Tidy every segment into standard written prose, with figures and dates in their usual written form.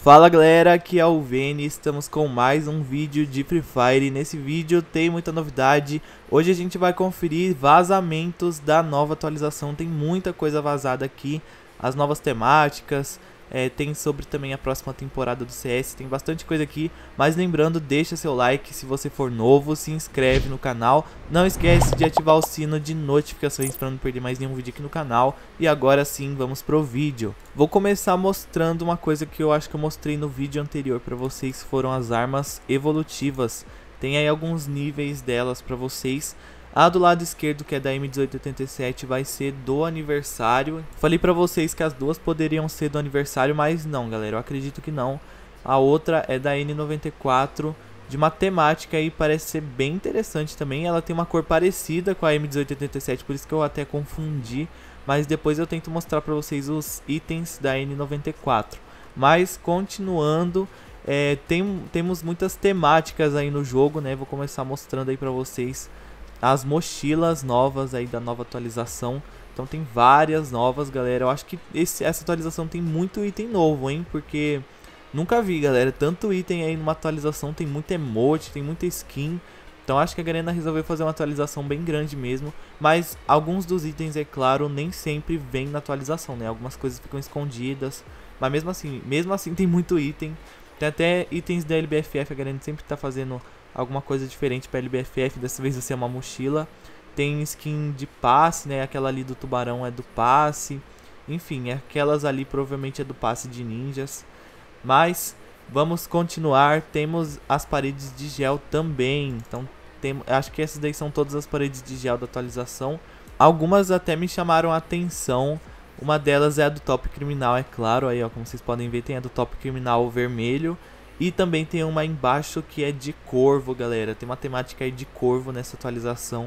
Fala galera, aqui é o Veni, estamos com mais um vídeo de Free Fire. Nesse vídeo tem muita novidade. Hoje a gente vai conferir vazamentos da nova atualização. Tem muita coisa vazada aqui, as novas temáticas, tem sobre também a próxima temporada do CS. Tem bastante coisa aqui, mas lembrando, deixa seu like se você for novo, se inscreve no canal. Não esquece de ativar o sino de notificações para não perder mais nenhum vídeo aqui no canal. E agora sim, vamos pro vídeo. Vou começar mostrando uma coisa que eu acho que eu mostrei no vídeo anterior para vocês, foram as armas evolutivas. Tem aí alguns níveis delas para vocês. A do lado esquerdo, que é da M1887, vai ser do aniversário. Falei pra vocês que as duas poderiam ser do aniversário, mas não, galera, eu acredito que não. A outra é da N94, de uma temática aí, parece ser bem interessante também. Ela tem uma cor parecida com a M1887, por isso que eu até confundi. Mas depois eu tento mostrar pra vocês os itens da N94. Mas continuando, temos muitas temáticas aí no jogo, né? Vou começar mostrando aí pra vocês as mochilas novas aí da nova atualização. Então tem várias novas, galera. Eu acho que essa atualização tem muito item novo, hein? Porque nunca vi, galera, tanto item aí numa atualização. Tem muito emote, tem muita skin. Então acho que a Garena resolveu fazer uma atualização bem grande mesmo. Mas alguns dos itens, é claro, nem sempre vem na atualização, né? Algumas coisas ficam escondidas. Mas mesmo assim tem muito item. Tem até itens da LBFF, a Garena sempre tá fazendo alguma coisa diferente para LBFF, dessa vez vai ser uma mochila. Tem skin de passe, né? Aquela ali do tubarão é do passe. Enfim, aquelas ali provavelmente é do passe de ninjas. Mas vamos continuar. Temos as paredes de gel também. Então acho que essas daí são todas as paredes de gel da atualização. Algumas até me chamaram a atenção. Uma delas é a do top criminal, é claro. Aí, ó, como vocês podem ver, tem a do top criminal vermelho. E também tem uma embaixo que é de corvo, galera. Tem uma temática aí de corvo nessa atualização.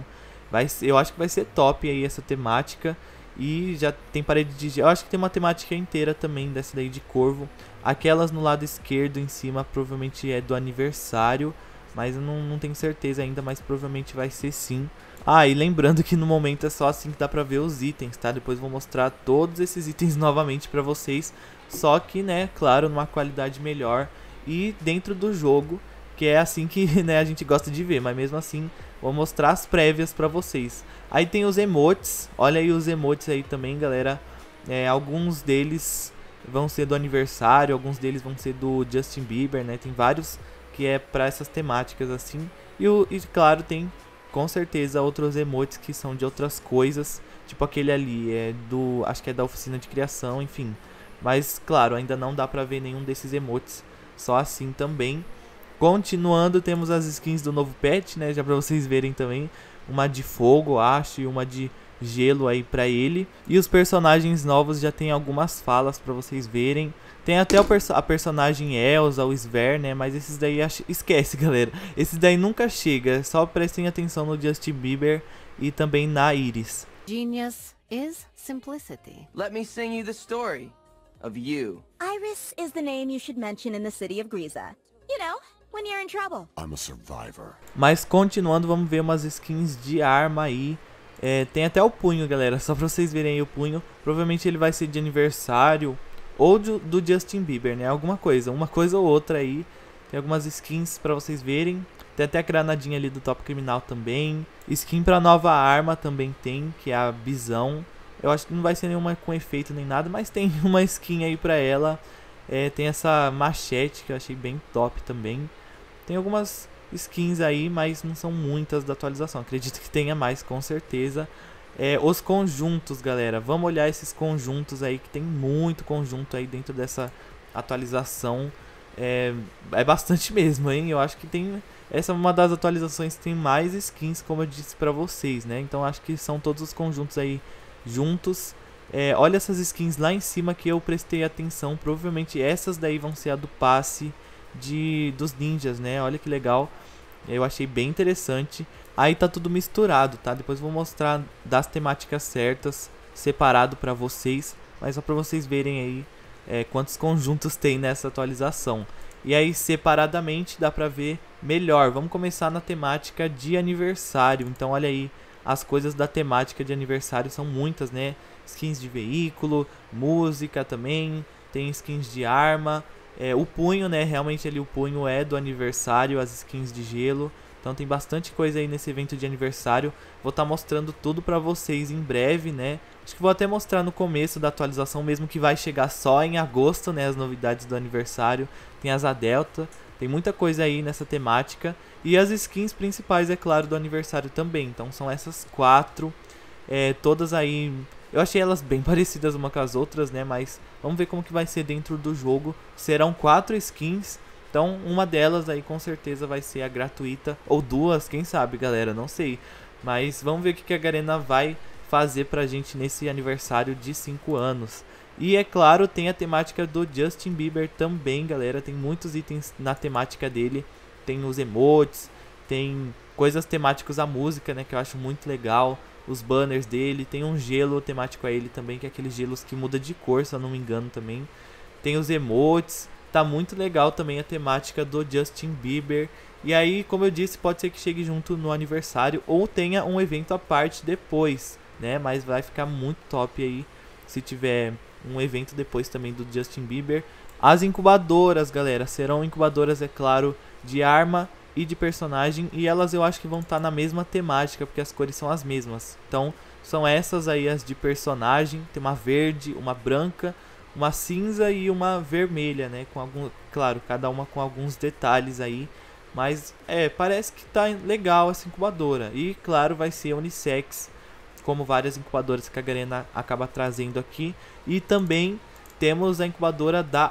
Eu acho que vai ser top aí essa temática. E já tem parede de gel. Eu acho que tem uma temática inteira também dessa daí de corvo. Aquelas no lado esquerdo em cima provavelmente é do aniversário. Mas eu não tenho certeza ainda, mas provavelmente vai ser sim. Ah, e lembrando que no momento é só assim que dá pra ver os itens, tá? Depois eu vou mostrar todos esses itens novamente pra vocês. Só que, né, claro, numa qualidade melhor e dentro do jogo, que é assim que, né, a gente gosta de ver. Mas mesmo assim, vou mostrar as prévias pra vocês. Aí tem os emotes, olha aí os emotes aí também, galera. Alguns deles vão ser do aniversário, alguns deles vão ser do Justin Bieber, né? Tem vários que é pra essas temáticas assim. E claro, tem com certeza outros emotes que são de outras coisas. Tipo aquele ali, acho que é da oficina de criação, enfim. Mas claro, ainda não dá pra ver nenhum desses emotes. Só assim também. Continuando, temos as skins do novo patch, né? Já pra vocês verem também. Uma de fogo, acho, e uma de gelo aí pra ele. E os personagens novos já tem algumas falas pra vocês verem. Tem até a personagem Elsa, o Sver, né? Mas esses daí, esquece, galera. Esses daí nunca chega. Só prestem atenção no Justin Bieber e também na Iris. Genius is simplicity. Let me sing you the story of you. Iris is the name you should mention in the city of Griza. You know, when you're in trouble. I'm a survivor. Mas continuando, vamos ver umas skins de arma aí. Tem até o punho, galera, só pra vocês verem aí o punho. Provavelmente ele vai ser de aniversário ou do Justin Bieber, né? Uma coisa ou outra aí. Tem algumas skins pra vocês verem. Tem até a granadinha ali do top criminal também. Skin pra nova arma também tem, que é a Bisão. Eu acho que não vai ser nenhuma com efeito nem nada, mas tem uma skin aí pra ela. Tem essa machete que eu achei bem top também. Tem algumas skins aí, mas não são muitas da atualização. Acredito que tenha mais, com certeza. Os conjuntos, galera. Vamos olhar esses conjuntos aí, que tem muito conjunto aí dentro dessa atualização. É bastante mesmo, hein? Eu acho que tem... Essa é uma das atualizações que tem mais skins, como eu disse pra vocês, né? Então acho que são todos os conjuntos aí juntos. Olha essas skins lá em cima que eu prestei atenção. Provavelmente essas daí vão ser a do passe dos ninjas, né? Olha que legal. Eu achei bem interessante. Aí tá tudo misturado, tá? Depois eu vou mostrar das temáticas certas, separado pra vocês. Mas só pra vocês verem aí quantos conjuntos tem nessa atualização. E aí separadamente dá pra ver melhor. Vamos começar na temática de aniversário. Então olha aí, as coisas da temática de aniversário são muitas, né? Skins de veículo, música também, tem skins de arma. O punho, né, realmente ali o punho é do aniversário, as skins de gelo. Então tem bastante coisa aí nesse evento de aniversário. Vou estar mostrando tudo pra vocês em breve, né. Acho que vou até mostrar no começo da atualização, mesmo que vai chegar só em agosto, né, as novidades do aniversário. Tem asa delta, tem muita coisa aí nessa temática. E as skins principais, é claro, do aniversário também. Então são essas 4, todas aí. Eu achei elas bem parecidas uma com as outras, né, mas vamos ver como que vai ser dentro do jogo. Serão 4 skins, então uma delas aí com certeza vai ser a gratuita, ou 2, quem sabe, galera, não sei. Mas vamos ver o que a Garena vai fazer pra gente nesse aniversário de 5 anos. E é claro, tem a temática do Justin Bieber também, galera, tem muitos itens na temática dele. Tem os emotes, tem coisas temáticas à música, né, que eu acho muito legal. Os banners dele, tem um gelo temático a ele também, que é aqueles gelos que muda de cor, se eu não me engano também. Tem os emotes, tá muito legal também a temática do Justin Bieber. E aí, como eu disse, pode ser que chegue junto no aniversário ou tenha um evento à parte depois, né? Mas vai ficar muito top aí se tiver um evento depois também do Justin Bieber. As incubadoras, galera, serão incubadoras, é claro, de arma e de personagem, e elas eu acho que vão estar na mesma temática, porque as cores são as mesmas. Então são essas aí as de personagem, tem uma verde, uma branca, uma cinza e uma vermelha, né, com algum, claro, cada uma com alguns detalhes aí, mas parece que tá legal essa incubadora. E claro, vai ser unissex, como várias incubadoras que a Garena acaba trazendo aqui. E também temos a incubadora da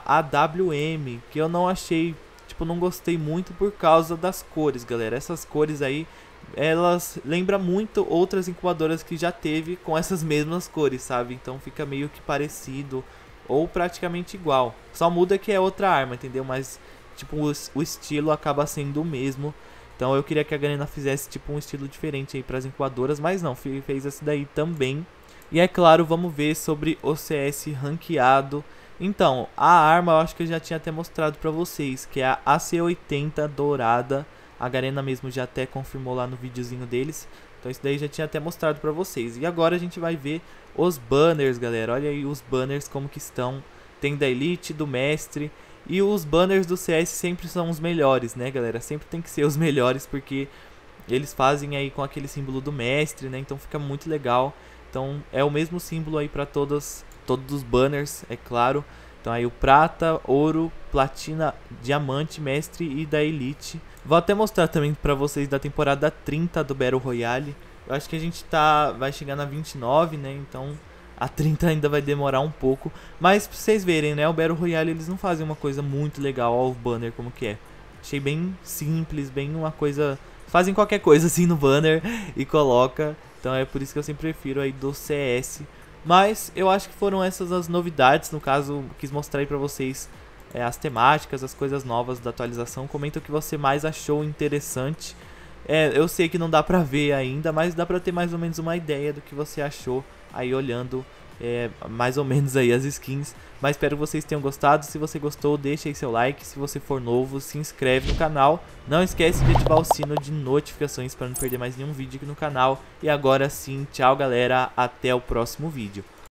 AWM, que eu não achei, não gostei muito por causa das cores, galera. Essas cores aí, elas lembram muito outras incubadoras que já teve com essas mesmas cores, sabe? Então fica meio que parecido ou praticamente igual. Só muda que é outra arma, entendeu? Mas o estilo acaba sendo o mesmo. Então eu queria que a Garena fizesse um estilo diferente aí para as incubadoras, mas não, fez essa daí também. E é claro, vamos ver sobre o CS ranqueado. Então, a arma eu acho que eu já tinha até mostrado pra vocês, que é a AC-80 dourada. A Garena mesmo já até confirmou lá no videozinho deles. Então isso daí já tinha até mostrado pra vocês. E agora a gente vai ver os banners, galera. Olha aí os banners como que estão. Tem da Elite, do Mestre. E os banners do CS sempre são os melhores, né, galera? Sempre tem que ser os melhores, porque eles fazem aí com aquele símbolo do Mestre, né? Então fica muito legal. Então é o mesmo símbolo aí pra todos os banners, é claro. Então aí o prata, ouro, platina, diamante, mestre e da elite. Vou até mostrar também pra vocês da temporada 30 do Battle Royale. Eu acho que a gente vai chegar na 29, né? Então a 30 ainda vai demorar um pouco. Mas pra vocês verem, né? O Battle Royale eles não fazem uma coisa muito legal ao banner como que é. Achei bem simples, bem uma coisa... Fazem qualquer coisa assim no banner e coloca. Então é por isso que eu sempre prefiro aí do CS. Mas eu acho que foram essas as novidades. No caso, quis mostrar aí pra vocês as temáticas, as coisas novas da atualização. Comenta o que você mais achou interessante. Eu sei que não dá pra ver ainda, mas dá pra ter mais ou menos uma ideia do que você achou aí olhando mais ou menos aí as skins. Mas espero que vocês tenham gostado. Se você gostou, deixa aí seu like. Se você for novo, se inscreve no canal. Não esquece de ativar o sino de notificações para não perder mais nenhum vídeo aqui no canal. E agora sim, tchau galera, até o próximo vídeo.